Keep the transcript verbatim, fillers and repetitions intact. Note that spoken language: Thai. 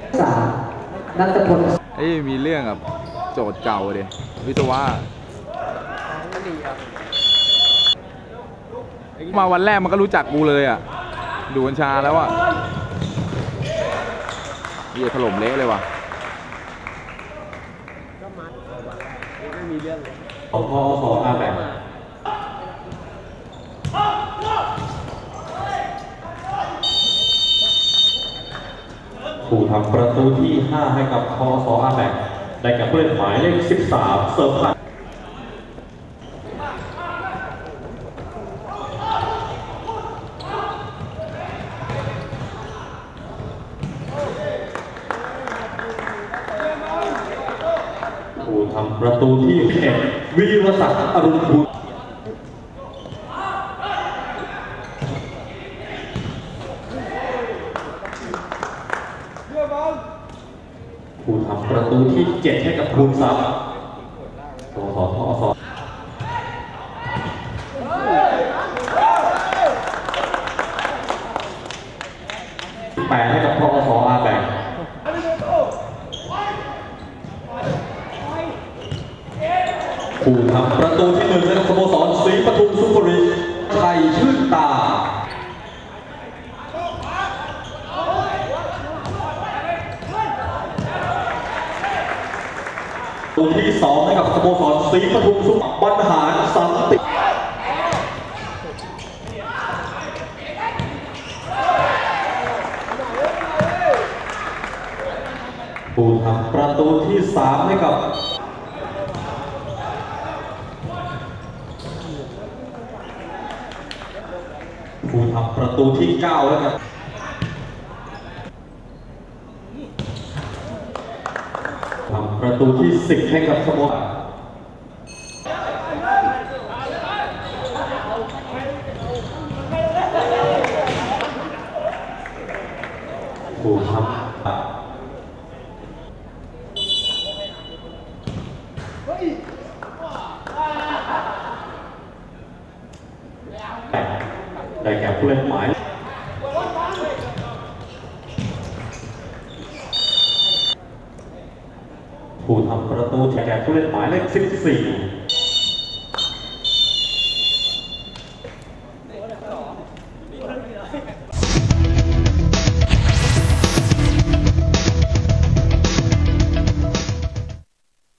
สามนัทพลเอ้ยมีเรื่องกับโจทย์เก่าดิวิศวะมาวันแรกมันก็รู้จักกูเลยอ่ะดูกัญชาแล้วอ่ะเหี้ยถล่มเละเลยว่ะก็มัดไม่มีเรื่องเลยของพอสออาแบกผู้ทำประตูที่ห้าให้กับพอสออาแบกได้แก่ผู้เล่นหมายเลขสิบสามเสริมพันผู้ทำประตูที่เอ็ดวีรศักดิ์อรุณบุตรผู้ทำประตูที่เจ็ดให้กับภูมิทรัพย์สสทอสแปดให้กับพอสอาแบกผู้ทำประตูที่หนึ่งให้กับสโมสรศรีปทุมซุปเปอร์ลีกชัยชื่นตาตัวที่สองให้กับสโมสรศรีปทุมสุขบรรหารสันติผู้ทำประตูที่สามให้กับผู้ทำประตูที่เก้าแล้วครับทำประตูที่สิบให้กับสโมสรผู้ทำได้แก่ผู้เล่นหมายผู้ทำประตูแก่ผู้เล่นหมายเลขสิบสี่